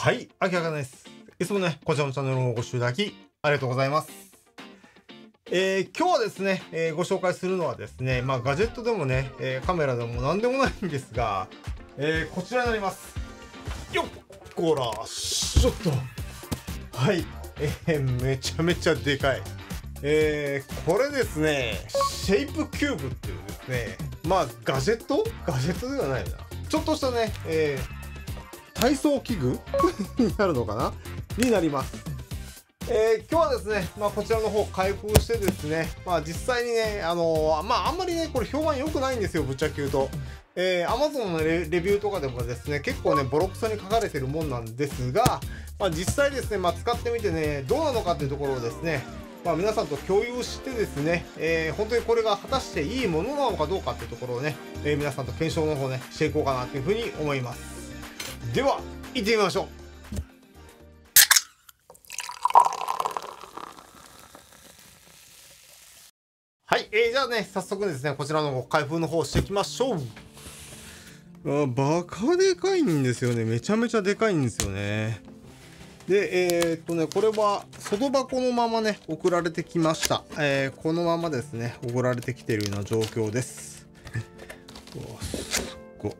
はい、あきらかです。いつもね、こちらのチャンネルをご視聴いただき、ありがとうございます。今日はですね、ご紹介するのはですね、ガジェットでもね、カメラでも何でもないんですが、こちらになります。よっこら、ちょっと。はい、めちゃめちゃでかい。これですね、シェイプキューブっていうですね、ガジェットではないな。ちょっとしたね、体操器具になるのかなになります。今日はですね、こちらの方開封してですね、実際にね、あんまりね、これ評判良くないんですよ、ぶっちゃけ言うと。Amazon のレビューとかでもですね、結構ね、ボロクソに書かれてるもんなんですが、実際ですね、使ってみてね、どうなのかっていうところをですね、皆さんと共有してですね、本当にこれが果たしていいものなのかどうかっていうところをね、皆さんと検証の方ね、していこうかなというふうに思います。では、行ってみましょう。はい、じゃあね、早速ですね、こちらの開封の方していきましょう。バカでかいんですよね。めちゃめちゃでかいんですよね。で、これは外箱のままね、送られてきました。このままですね、送られてきているような状況です。うわ、すっごい。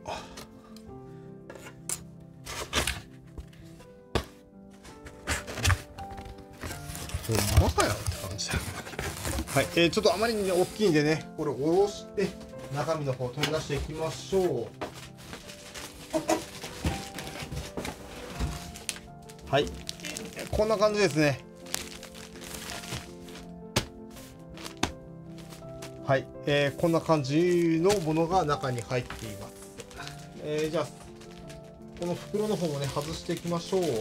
ほんまかよって感じだよ。はい、ちょっとあまりにね、大きいんでね、これ下ろして中身の方を取り出していきましょう。はい、こんな感じですね。はい、こんな感じのものが中に入っています。じゃあこの袋の方もね、外していきましょう。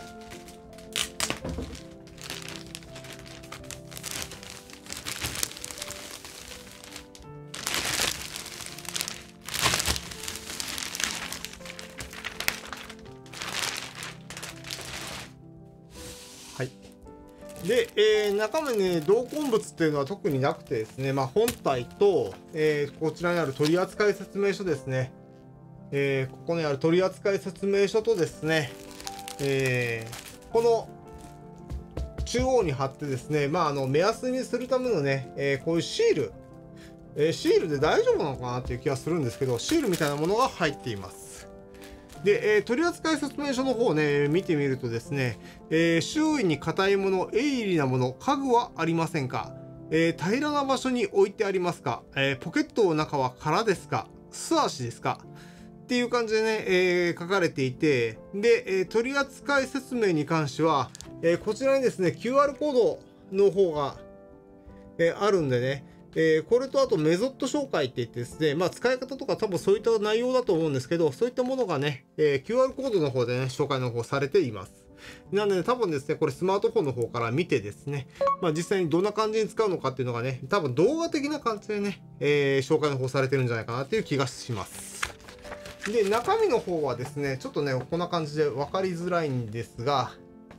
はい。で、中身ね、同梱物っていうのは特になくてですね、本体と、こちらにある取扱説明書ですね。ここにある取扱説明書とですね、この中央に貼ってですね、目安にするためのね、こういうシール、シールで大丈夫なのかなっていう気がするんですけど、シールみたいなものが入っています。で、取扱説明書の方をね、見てみるとですね、周囲に硬いもの、鋭利なもの、家具はありませんか？平らな場所に置いてありますか？ポケットの中は空ですか？素足ですか？っていう感じでね、書かれていて、で、取扱説明に関しては、こちらにですね、QR コードの方が、あるんでね、これとあとメソッド紹介って言ってですね、使い方とか多分そういった内容だと思うんですけど、そういったものがね、QR コードの方でね、紹介の方されています。なので多分ですね、これスマートフォンの方から見てですね、実際にどんな感じに使うのかっていうのがね、多分動画的な感じでね、紹介の方されてるんじゃないかなっていう気がします。で、中身の方はですね、ちょっとね、こんな感じで分かりづらいんですが、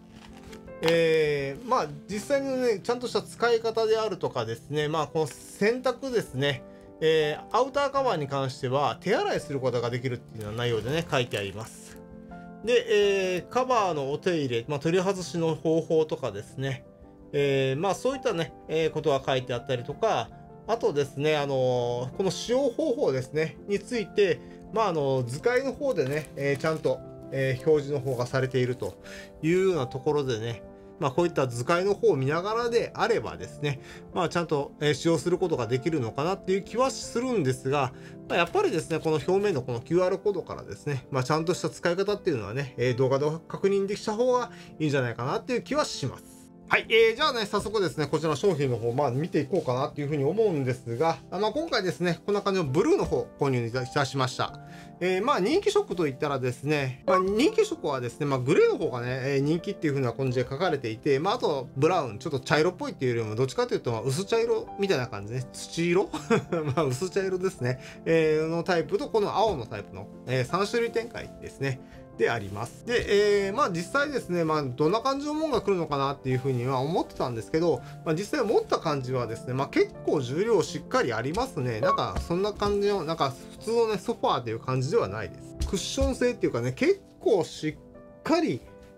実際にね、ちゃんとした使い方であるとかですね、この洗濯ですね、アウターカバーに関しては手洗いすることができるっていうような内容でね、書いてあります。で、カバーのお手入れ、取り外しの方法とかですね、そういったね、ことが書いてあったりとか、あとですね、この使用方法ですね、について、図解の方でね、ちゃんと、表示の方がされているというようなところでね、こういった図解の方を見ながらであればですね、ちゃんと使用することができるのかなっていう気はするんですが、やっぱりですね、この表面のこの QR コードからですね、ちゃんとした使い方っていうのはね、動画で確認できた方がいいんじゃないかなっていう気はします。はい、じゃあね、早速ですね、こちらの商品の方、見ていこうかなっていうふうに思うんですが、今回ですね、こんな感じのブルーの方、購入いたしました。人気色といったらですね、人気色はですね、グレーの方がね、人気っていう風な感じで書かれていて、あと、ブラウン、ちょっと茶色っぽいっていうよりも、どっちかというと、薄茶色みたいな感じね、土色薄茶色ですね、のタイプと、この青のタイプの、3種類展開ですね。であります。で、実際ですね、どんな感じのものが来るのかなっていうふうには思ってたんですけど、実際持った感じはですね、結構重量しっかりありますね。そんな感じの、普通のね、ソファーっていう感じではないです。クッション性っていうかね、結構しっかり、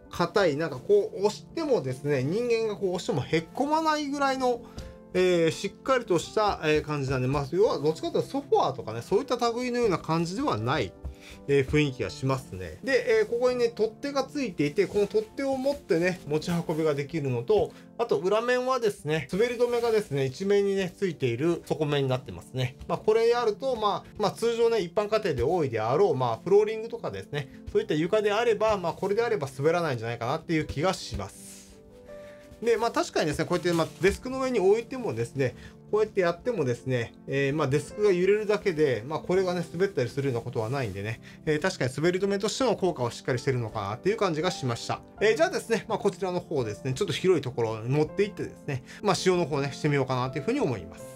硬い、なんかこう押してもですね、人間がこう押してもへっこまないぐらいの、しっかりとした、感じなんで、まあ、要はどっちかというとソファーとかね、そういった類のような感じではない、雰囲気がしますね。で、ここにね、取っ手がついていて、この取っ手を持ってね、持ち運びができるのと、あと裏面はですね、滑り止めがですね、一面にね、ついている底面になってますね。まあ、これやると、通常ね、一般家庭で多いであろう、フローリングとかですね、そういった床であれば、これであれば滑らないんじゃないかなっていう気がします。で、確かにですね、こうやって、デスクの上に置いてもですね、こうやってやってもですね、デスクが揺れるだけで、これがね、滑ったりするようなことはないんでね、確かに滑り止めとしての効果はしっかりしてるのかなっていう感じがしました。じゃあですね、こちらの方ですね、ちょっと広いところに持っていってですね、使用の方ね、してみようかなというふうに思います。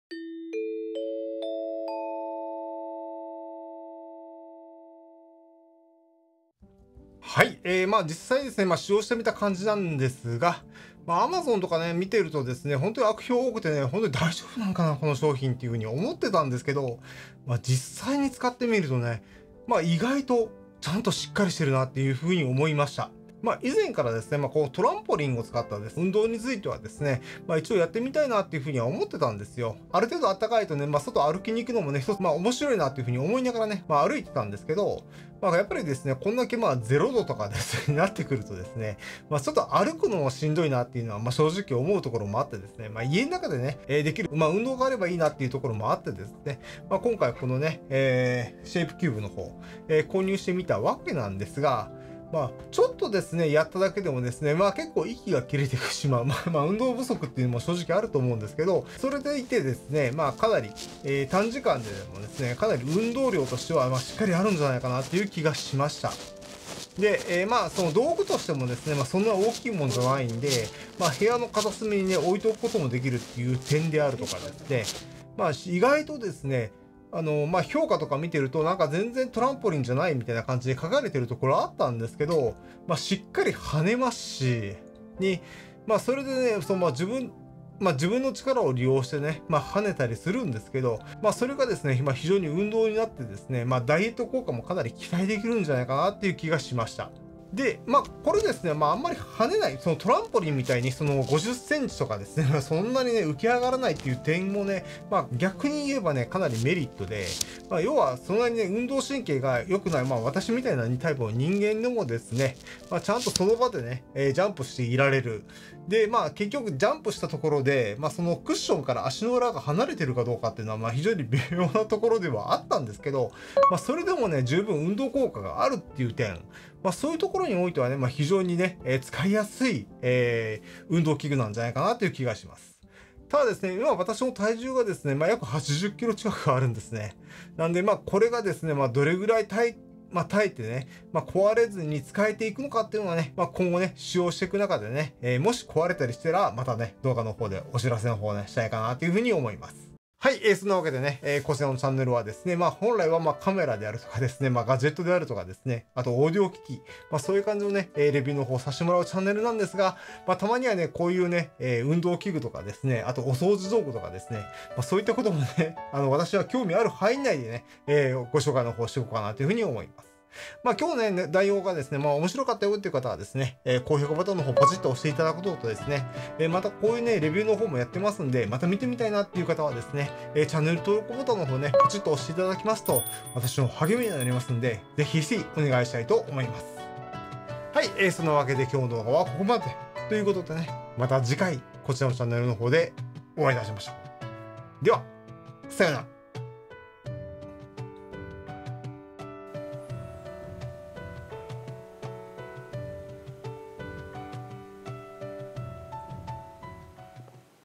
はい、実際ですね、使用してみた感じなんですが、Amazon とかね、見てるとですね、本当に悪評多くてね、本当に大丈夫なんかな、この商品っていうふうに思ってたんですけど、実際に使ってみるとね、意外とちゃんとしっかりしてるなっていうふうに思いました。以前からですね、こうトランポリンを使ったです運動についてはですね、一応やってみたいなっていうふうには思ってたんですよ。ある程度暖かいとね、外歩きに行くのもね、一つ面白いなっていうふうに思いながらね、歩いてたんですけど、やっぱりですね、こんだけ0度とかですね、なってくるとですね、ちょっと歩くのもしんどいなっていうのは、正直思うところもあってですね、家の中でね、できる、運動があればいいなっていうところもあってですね、今回このね、シェイプキューブの方、購入してみたわけなんですが、ちょっとですね、やっただけでもですね、結構息が切れてしまう。運動不足っていうのも正直あると思うんですけど、それでいてですね、かなり、短時間でもですね、かなり運動量としては、しっかりあるんじゃないかなっていう気がしました。で、その道具としてもですね、そんな大きいもんじゃないんで、部屋の片隅にね、置いておくこともできるっていう点であるとかですね、意外とですね、評価とか見てると、なんか全然トランポリンじゃないみたいな感じで書かれてるところあったんですけど、しっかり跳ねますし、それでね、自分の力を利用してね、跳ねたりするんですけど、それがですね、非常に運動になってですね、ダイエット効果もかなり期待できるんじゃないかなっていう気がしました。で、これですね、あんまり跳ねない、そのトランポリンみたいにその50センチとかですね、そんなにね、浮き上がらないっていう点もね、逆に言えばね、かなりメリットで、要はそんなにね、運動神経が良くない、私みたいなタイプの人間でもですね、ちゃんとその場でね、ジャンプしていられる。で、結局ジャンプしたところで、そのクッションから足の裏が離れてるかどうかっていうのは、非常に微妙なところではあったんですけど、それでもね、十分運動効果があるっていう点、そういうところにおいてはね、非常にね、使いやすい、運動器具なんじゃないかなという気がします。ただですね、今私の体重がですね、約80キロ近くあるんですね。なんで、これがですね、どれぐらい耐えてね、壊れずに使えていくのかっていうのはね、今後ね、使用していく中でね、もし壊れたりしたら、またね、動画の方でお知らせの方をね、したいかなというふうに思います。はい、そんなわけでね、こちらのチャンネルはですね、本来はカメラであるとかですね、ガジェットであるとかですね、あとオーディオ機器、そういう感じのね、レビューの方をさせてもらうチャンネルなんですが、たまにはね、こういうね、運動器具とかですね、あとお掃除道具とかですね、そういったこともね、私は興味ある範囲内でね、ご紹介の方していこうかなというふうに思います。今日ね、内容がですね、面白かったよっていう方はですね、高評価ボタンの方ポチッと押していただくこととですね、またこういうね、レビューの方もやってますんで、また見てみたいなっていう方はですね、チャンネル登録ボタンの方ね、ポチッと押していただきますと、私の励みになりますんで、ぜひぜひお願いしたいと思います。はい、そのわけで今日の動画はここまでということでね、また次回、こちらのチャンネルの方でお会いいたしましょう。では、さようなら。